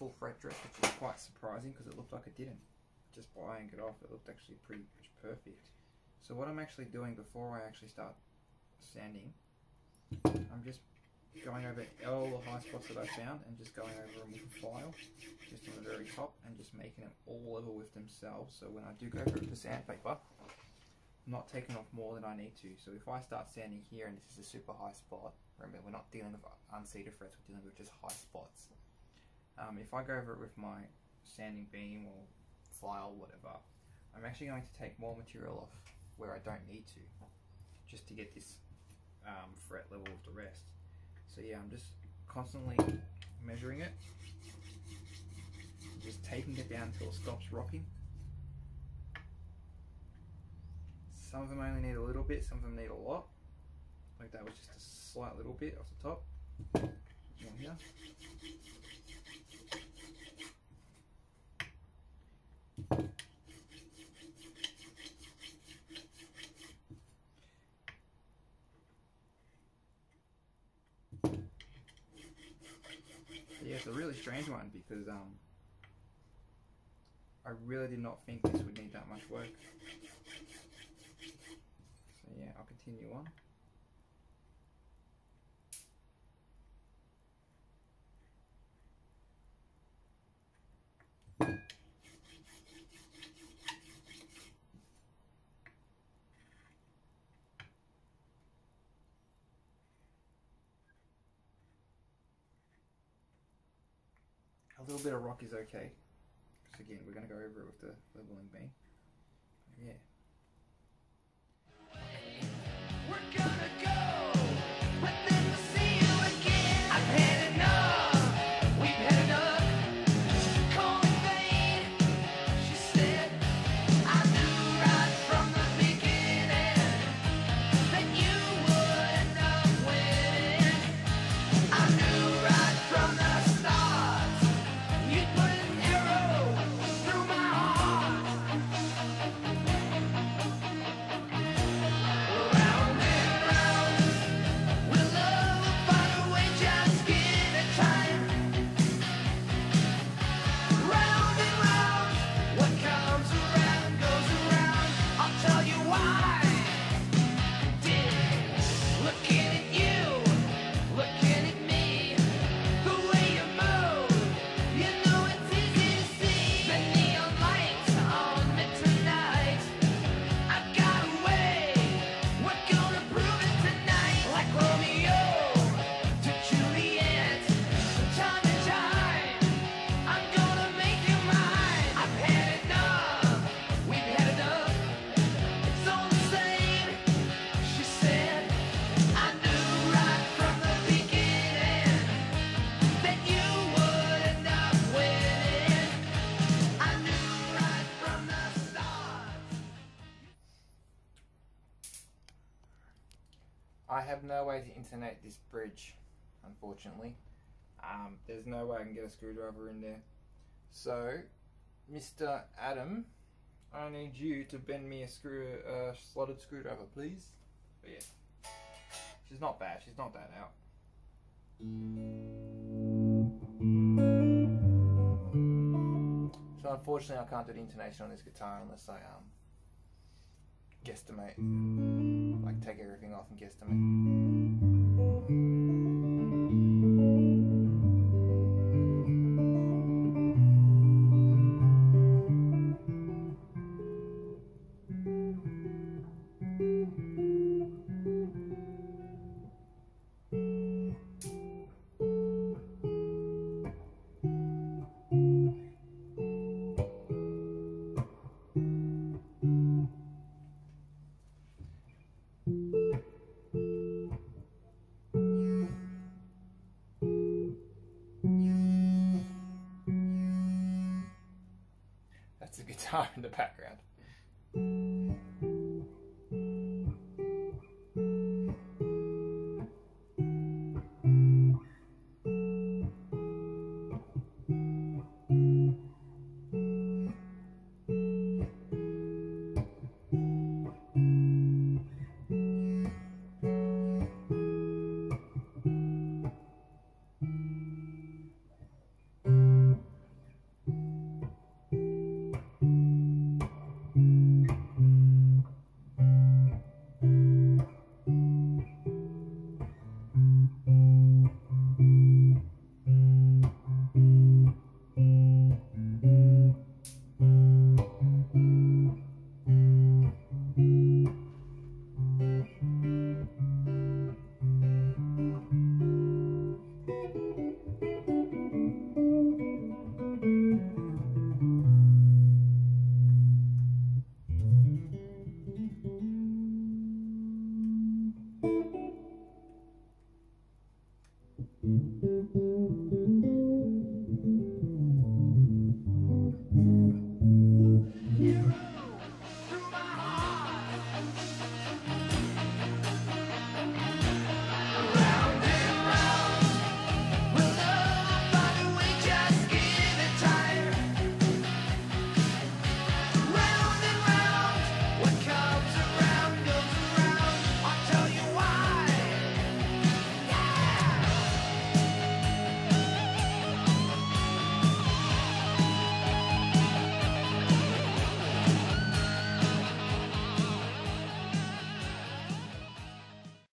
full fret dress, which is quite surprising because it looked like it didn't. Just by eyeing it off, it looked actually pretty much perfect. So what I'm actually doing before I actually start sanding, I'm just going over all the high spots that I found and just going over them with a file, just on the very top, and just making them all level with themselves. So when I do go over it with the sandpaper, I'm not taking off more than I need to. So if I start sanding here and this is a super high spot, remember we're not dealing with unseated frets, we're dealing with just high spots. If I go over it with my sanding beam or file, whatever, I'm actually going to take more material off where I don't need to, just to get this fret level with the rest. So yeah, I'm just constantly measuring it, just taking it down until it stops rocking. Some of them only need a little bit, some of them need a lot. Like that was just a slight little bit off the top. One here. Yeah, it's a really strange one because I really did not think this would need that much work. So yeah, I'll continue on. A little bit of rock is okay, because again, we're going to go over it with the leveling beam. Yeah. We're gonna go, but then we'll see you again. I've had enough, we've had enough. She called me vain, she said, I knew right from the beginning that you would end up winning. I knew right from the start, you'd put an arrow through my heart. Round and round, we'll love will find a way, just give it time. Round and round, what comes around goes around. I'll tell you why. Looking at you, looking at me, the way you move, you know it's easy to see. The neon lights on me tonight. I've got a way, we're gonna prove it tonight. Like Romeo to Juliet, from time to time, I'm gonna make you mine. I've had enough, we've had enough. It's all the same, she said. I knew right from the beginning that you would end up winning. I knew right from the start. I have no way to intonate this bridge, unfortunately. There's no way I can get a screwdriver in there. So, Mr. Adam, I need you to bend me a slotted screwdriver, please. But yeah, she's not bad. She's not that out. So unfortunately, I can't do the intonation on this guitar unless I guesstimate, like take everything off and guesstimate. That's the guitar in the background.